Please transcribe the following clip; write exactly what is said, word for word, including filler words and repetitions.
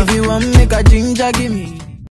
If you want make a ginger, give me